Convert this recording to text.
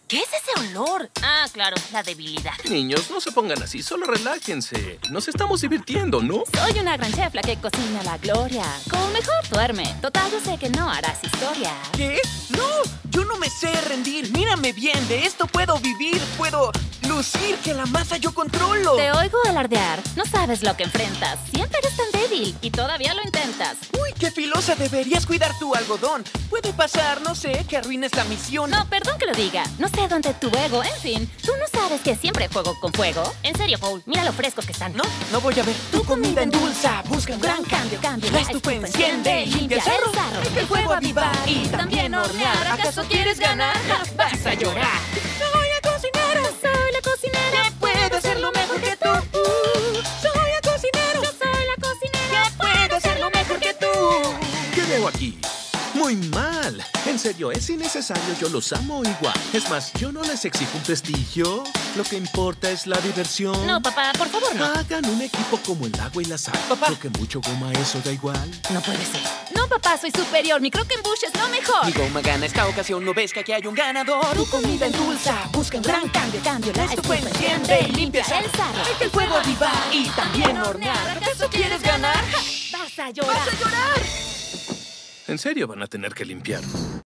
¿Qué es ese olor? Ah, claro, la debilidad. Niños, no se pongan así, solo relájense. Nos estamos divirtiendo, ¿no? Soy una gran chef la que cocina la gloria. Como mejor duerme. Total, yo sé que no harás historia. ¿Qué? ¡No! Yo no me sé rendir. Mírame bien, de esto puedo vivir. Puedo lucir que la masa yo controlo. Te oigo alardear. No sabes lo que enfrentas. Siempre eres tan débil y todavía lo intentas. ¡Uy, qué filosa! Deberías cuidar tu algodón. Puede pasar, no sé, que arruines la misión. No, perdón que lo diga. No sé dónde tu ego. En fin, ¿tú no sabes que siempre juego con fuego? En serio, Paul, mira lo frescos que están. No voy a ver. Tu comida endulza, busca un gran cambio. La estufa enciende, limpia el sarro. Que el fuego avivar y también hornear. ¿Acaso quieres ganar? Vas a llorar. Soy la cocinera. Soy la cocinera. ¿Qué puede hacerlo mejor que tú? Soy el cocinero. Yo soy la cocinera. ¿Qué puede hacerlo mejor que tú? ¿Qué veo aquí? Muy mal. En serio, es innecesario, yo los amo igual. Es más, yo no les exijo un prestigio. Lo que importa es la diversión. No, papá, por favor, no. Hagan un equipo como el agua y la sal. Papá. Creo que mucho goma, eso da igual. No puede ser. No, papá, soy superior. Mi croquembouche es lo mejor. Mi goma gana esta ocasión, ¿no ves que aquí hay un ganador? Tu comida endulza, busca un gran cambio. La La estufa enciende y limpia el sarro. que el fuego avivar y también hornear. ¿Acaso quieres ganar? Vas a llorar. ¡Vas a llorar! En serio, van a tener que limpiar.